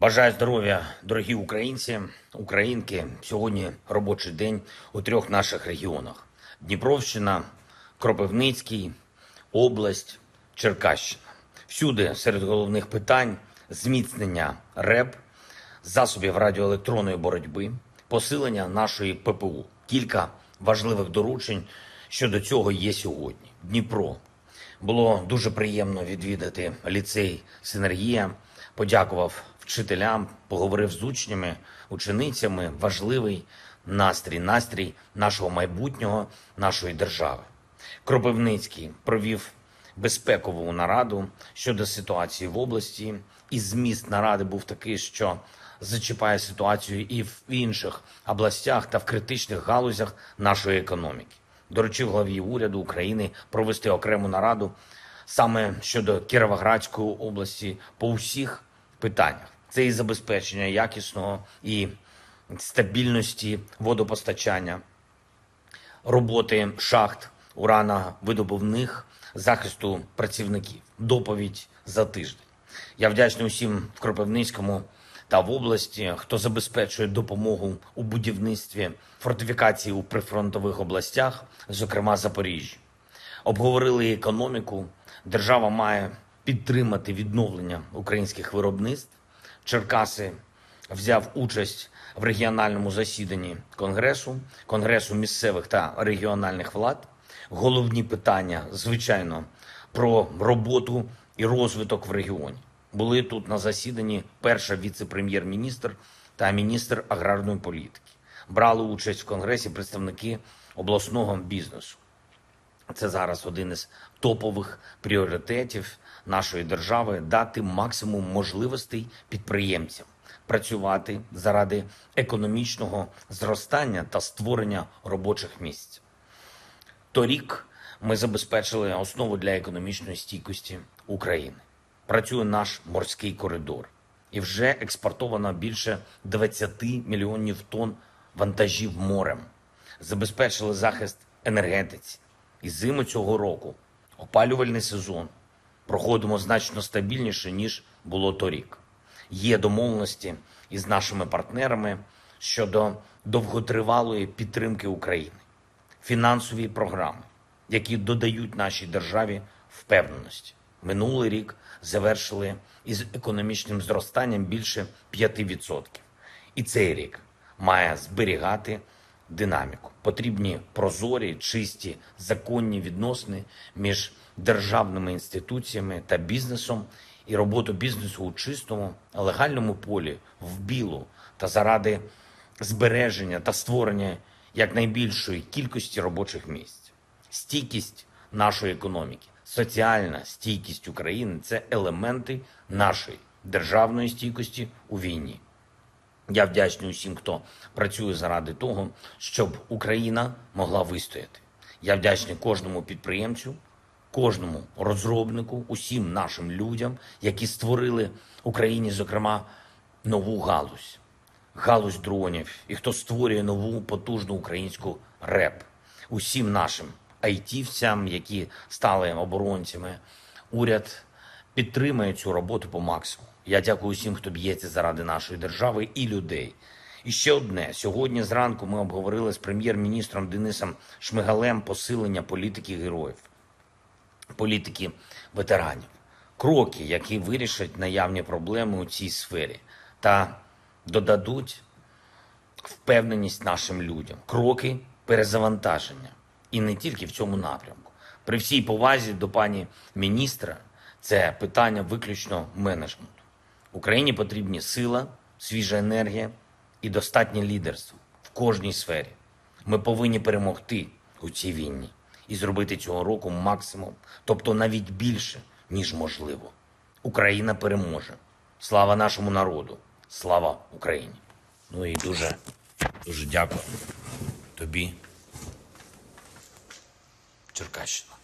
Бажаю здоров'я, дорогі українці, українки. Сьогодні робочий день у трьох наших регіонах: Дніпровщина, Кропивницький, область, Черкащина. Всюди серед головних питань зміцнення РЕБ, засобів радіоелектронної боротьби, посилення нашої ППУ. Кілька важливих доручень щодо цього є сьогодні. Дніпро. Було дуже приємно відвідати ліцей «Синергія», подякував вчителям, поговорив з учнями, ученицями. Важливий настрій нашого майбутнього, нашої держави. Кропивницький провів безпекову нараду щодо ситуації в області. І зміст наради був такий, що зачіпає ситуацію і в інших областях та в критичних галузях нашої економіки. Доручив главі уряду України провести окрему нараду саме щодо Кіровоградської області по усіх питаннях. Це і забезпечення якісного і стабільності водопостачання, роботи шахт, урановидобувних, захисту працівників. Доповідь за тиждень. Я вдячний усім в Кропивницькому та в області, хто забезпечує допомогу у будівництві фортифікацій у прифронтових областях, зокрема Запоріжжя. Обговорили економіку. Держава має підтримати відновлення українських виробництв. Черкаси взяв участь в регіональному засіданні Конгресу місцевих та регіональних влад. Головні питання, звичайно, про роботу і розвиток в регіоні. Були тут на засіданні перша віце-прем'єр-міністр та міністр аграрної політики. Брали участь в Конгресі представники обласного бізнесу. Це зараз один із топових пріоритетів нашої держави – дати максимум можливостей підприємцям працювати заради економічного зростання та створення робочих місць. Торік ми забезпечили основу для економічної стійкості України. Працює наш морський коридор. І вже експортовано більше 20 мільйонів тонн вантажів морем. Забезпечили захист енергетиці. І зиму цього року, опалювальний сезон, проходимо значно стабільніше, ніж було торік. Є домовленості із нашими партнерами щодо довготривалої підтримки України. Фінансові програми, які додають нашій державі впевненості. Минулий рік завершили із економічним зростанням більше 5%. І цей рік має зберігати динаміку. Потрібні прозорі, чисті, законні відносини між державними інституціями та бізнесом і роботу бізнесу у чистому, легальному полі, в білу та заради збереження та створення якнайбільшої кількості робочих місць. Стійкість нашої економіки, соціальна стійкість України – це елементи нашої державної стійкості у війні. Я вдячний усім, хто працює заради того, щоб Україна могла вистояти. Я вдячний кожному підприємцю, кожному розробнику, усім нашим людям, які створили Україні, зокрема, нову галузь дронів, і хто створює нову потужну українську РЕБ. Усім нашим айтівцям, які стали оборонцями, уряд підтримує цю роботу по максимуму. Я дякую усім, хто б'ється заради нашої держави і людей. І ще одне. Сьогодні зранку ми обговорили з прем'єр-міністром Денисом Шмигалем посилення політики героїв, політики ветеранів. Кроки, які вирішать наявні проблеми у цій сфері та додадуть впевненість нашим людям. Кроки перезавантаження. І не тільки в цьому напрямку. При всій повазі до пані міністра, це питання виключно менеджменту. Україні потрібні сила, свіжа енергія і достатнє лідерство в кожній сфері. Ми повинні перемогти у цій війні і зробити цього року максимум, тобто навіть більше, ніж можливо. Україна переможе. Слава нашому народу. Слава Україні. Ну і дуже дякую тобі, Черкащина.